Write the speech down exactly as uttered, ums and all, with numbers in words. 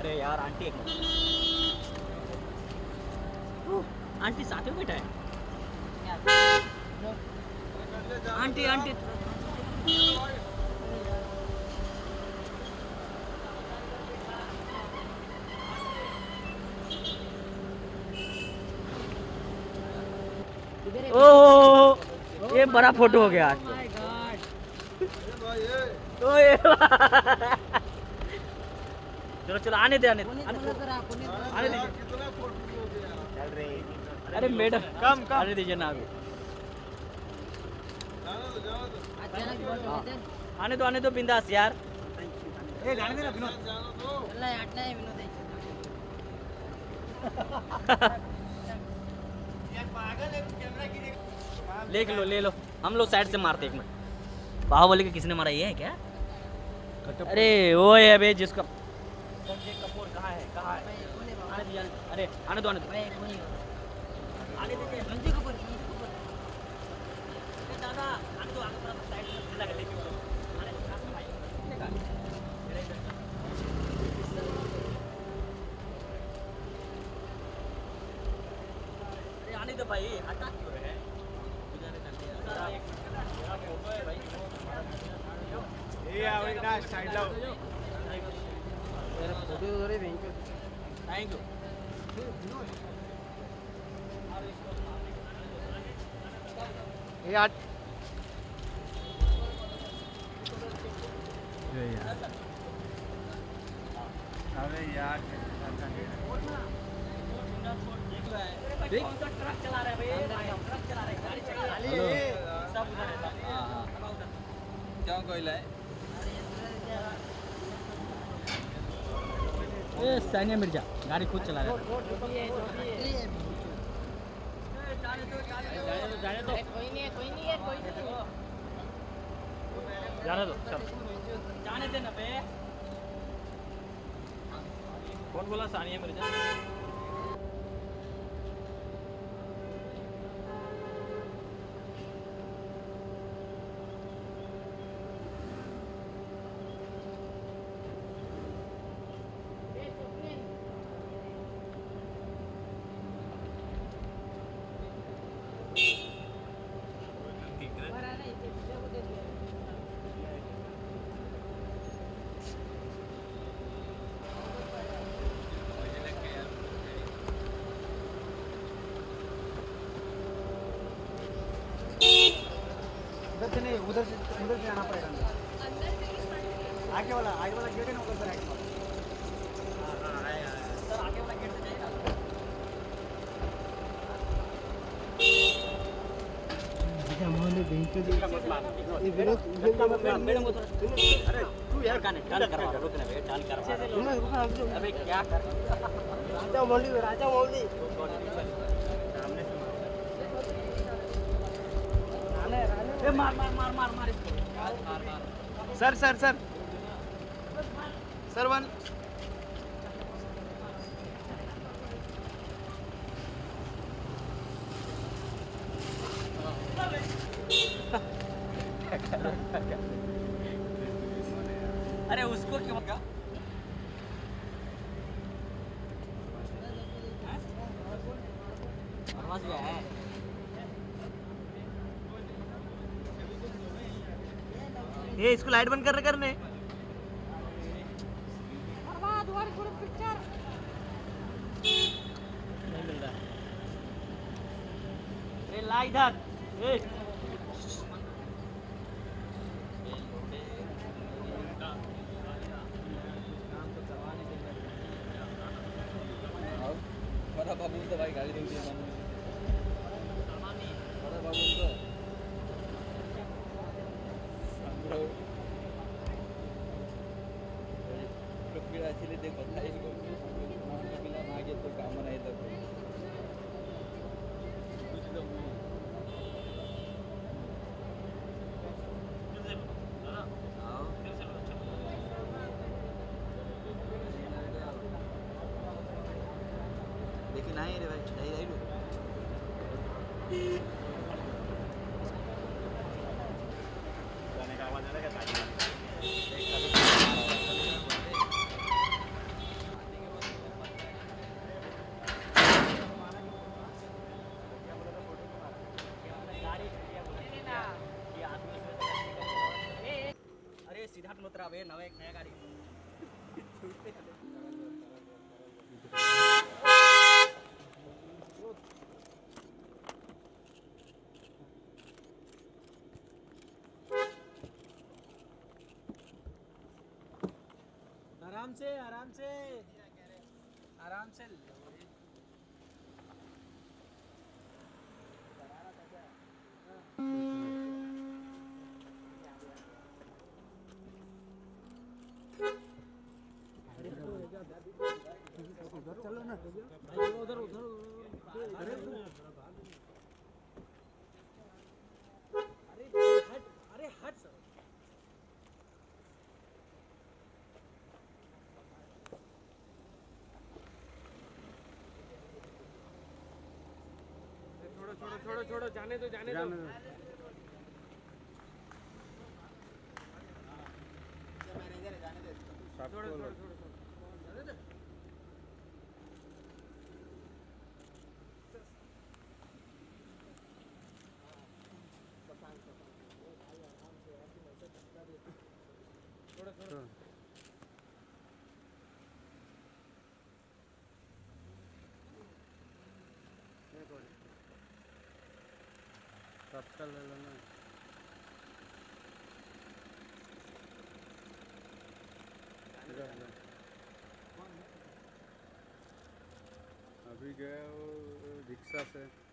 अरे यार आंटी एक मिनट, आंटी साथ में बैठा है। आंटी आंटी ओह ये बड़ा फोटो हो गया आज तो। चलो चलो आने दे आने दे आने दीजिए। अरे मैडम कम कम आने दीजिए ना अभी। आने दो आने दो बिंदास यार। ए जाने दे ना विनोद। चल हटना है विनोद। ले लो ले लो, हम लोग साइड से मारते एक मिनट। बाहुबली के किसने मारा, ये है क्या? अरे वो है बे जिसका कपूर कहाँ है कहाँ है? आने दो अरे आने दो आने दो आने दीजिए रणजीत कपूर दादा आने दो आगे साइड से लगा लेके आने दो भाई। अरे आने दो भाई, हटा क्यों रहे? साइड लाओ। Thank you. यार अरे यार ट्रक चला रहे भाई, ट्रक चला रहे, गाड़ी चला रहे सब उधर है। क्यों कोई लाए? ये सानिया मिर्जा गाड़ी खुद चला रहा है। जाने दो जाने दो कोई नहीं है कोई नहीं है कोई नहीं है जाने दो चल जाने देना बे। कौन बोला सानिया मिर्जा? उधर से नहीं उधर से उधर से आना पड़ेगा। आगे वाला आगे वाला गेट है ना उधर से राइट वाला। हां हां है सर आगे वाला गेट से जाइए ना। बेटा मोहल्ले बैंक के ये विरोध मैडम को अरे तू यार काने टर्न करवा रुकना बे टर्न करवा। अबे क्या कर राजा मोहल्ली राजा मोहल्ली सामने से मार मार मार मार मार मार इसको मार मार। Sir sir sir sir one अरे उसको क्यों क्या आवाज भी है। ये इसको लाइट बंद करने करने बर्बाद हुआ पूरी पिक्चर नहीं मिल रहा। ये ला इधर ए बड़ा बाबू तो भाई गाड़ी देंगे बड़ा बाबू तो actually देखो था इसको बिना आगे तो काम नहीं था लेकिन नहीं रे भाई नहीं रही का आवाज आ रहा है। से आराम से आराम से उधर चलो ना उधर उधर अरे हट अरे हट सर छोड़ो छोड़ो छोड़ो छोड़ो जाने दो जाने दो मैनेजर है जाने दे छोड़ो छोड़ो छोड़ो जाने दे छोड़ो छोड़ो तत्काल ले लेना अभी गया वो रिक्शा से